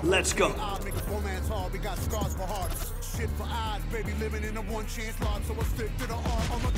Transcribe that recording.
Let's go. Shit for eyes, baby, living in a one chance lot, so I stick to the art.